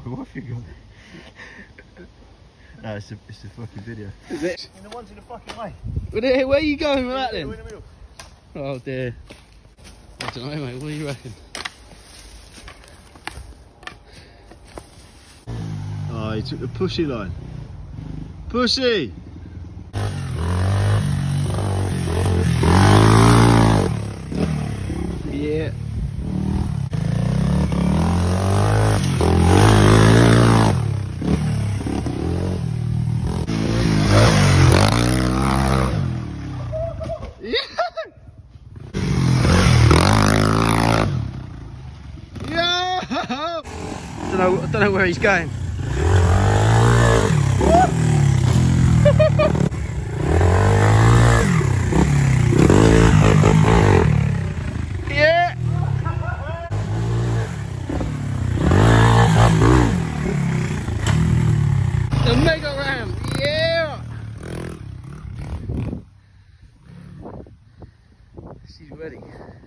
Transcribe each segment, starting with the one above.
What have you got? No, it's a fucking video. Is it? And the one's in the fucking way. Where are you going with that then? In the middle. Oh dear. I don't know, mate. What do you reckon? Oh, he took the pushy line. Pushy! Yeah. I don't know where he's going. Yeah. The mega ram. Yeah. She's ready.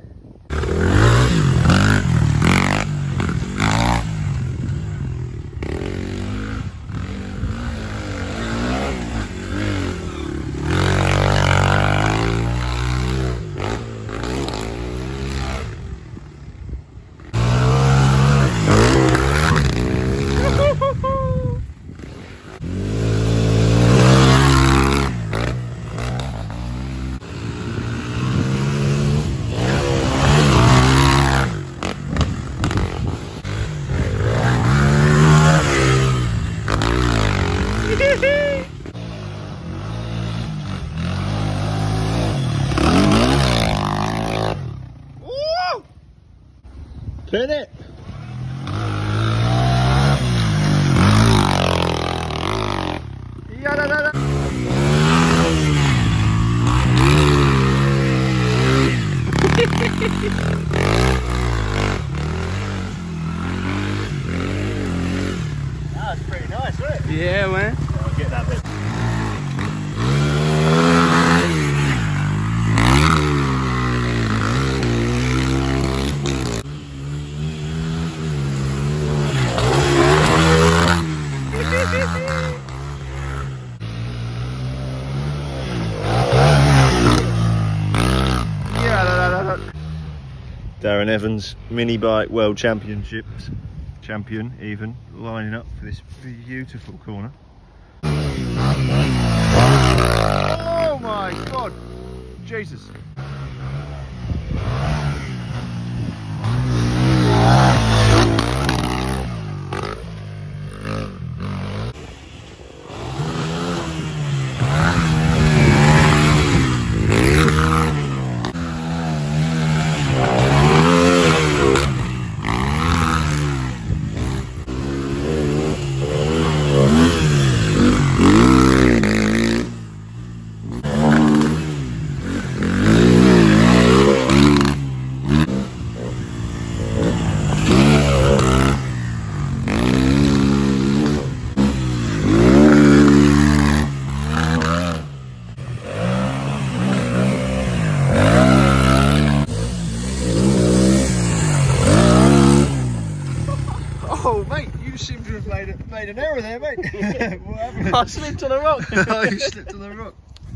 Pin it! Yeah, That's pretty nice, wasn't it? yeah, man. I'll get that bit. Darren Evans, mini bike world championships, champion even, lining up for this beautiful corner. Oh my God, Jesus. Oh mate, you seem to have made an error there, mate. What happened? I slipped on a rock. Oh, you slipped on the rock.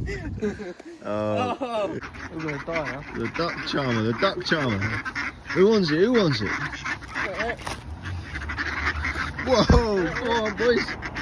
Oh, I'm gonna die now. The duck charmer, the duck charmer. Who wants it? Who wants it? Whoa, come on boys.